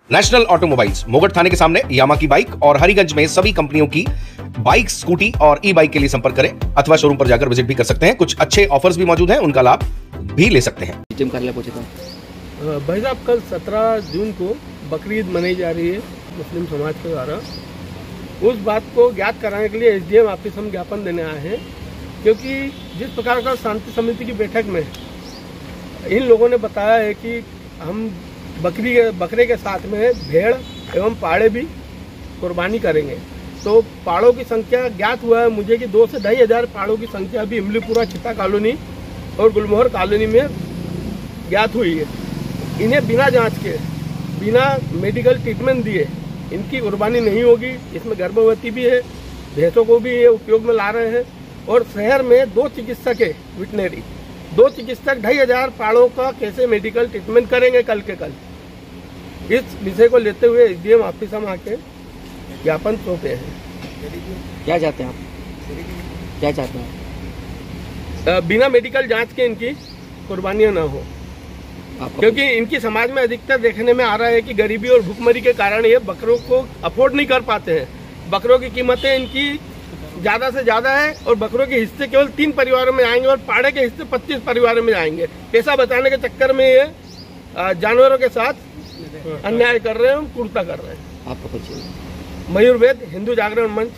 National automobiles मोगट थाने के सामने यामा की बाइक और हरिगंज में सभी कंपनियों की बाइक, स्कूटी और ई बाइक के लिए संपर्क करें अथवा शोरूम पर जाकर विजिट भी कर सकते हैं। कुछ अच्छे ऑफर्स भी मौजूद हैं, उनका लाभ भी ले सकते हैं। कार्यालय पहुंचे थे भाई साहब, कल 17 जून को बकरीद मनाई जा रही है मुस्लिम समाज के द्वारा। उस बात को ज्ञात कराने के लिए एसडीएम ऑफिस हम ज्ञापन देने आए हैं, क्योंकि जिस प्रकार का शांति समिति की बैठक में इन लोगों ने बताया है कि हम बकरे के साथ में भेड़ एवं पाड़े भी कुर्बानी करेंगे, तो पाड़ों की संख्या ज्ञात हुआ है मुझे कि 2 से 2.5 हज़ार पाड़ों की संख्या अभी इमलीपुरा चिता कॉलोनी और गुलमोहर कॉलोनी में ज्ञात हुई है। इन्हें बिना जांच के, बिना मेडिकल ट्रीटमेंट दिए इनकी कुर्बानी नहीं होगी। इसमें गर्भवती भी है, भैंसों को भी ये उपयोग में ला रहे हैं। और शहर में 2 चिकित्सक है, विटनरी 2 चिकित्सक 2.5 हज़ार पाड़ों का कैसे मेडिकल ट्रीटमेंट करेंगे कल के कल। इस विषय को लेते हुए एसडीएम ऑफिस हम आके ज्ञापन सौंपे हैं। क्या चाहते हैं आप? क्या चाहते हैं? बिना मेडिकल जांच के इनकी कुर्बानियां ना हो, क्योंकि इनकी समाज में अधिकतर देखने में आ रहा है कि गरीबी और भूखमरी के कारण ये बकरों को अफोर्ड नहीं कर पाते हैं। बकरों की कीमतें इनकी ज़्यादा से ज़्यादा है और बकरों के हिस्से केवल 3 परिवारों में आएंगे और पाड़े के हिस्से 25 परिवारों में आएंगे। पैसा बचाने के चक्कर में ये जानवरों के साथ अन्याय कर रहे हैं, क्रूरता कर रहे हैं। आपको कुछ मयूर वेद, हिंदू जागरण मंच।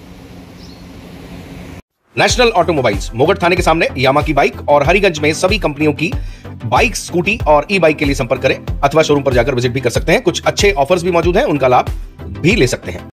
नेशनल ऑटोमोबाइल्स मोगट थाने के सामने यामा की बाइक और हरिगंज में सभी कंपनियों की बाइक, स्कूटी और ई बाइक के लिए संपर्क करें अथवा शोरूम पर जाकर विजिट भी कर सकते हैं। कुछ अच्छे ऑफर्स भी मौजूद हैं, उनका लाभ भी ले सकते हैं।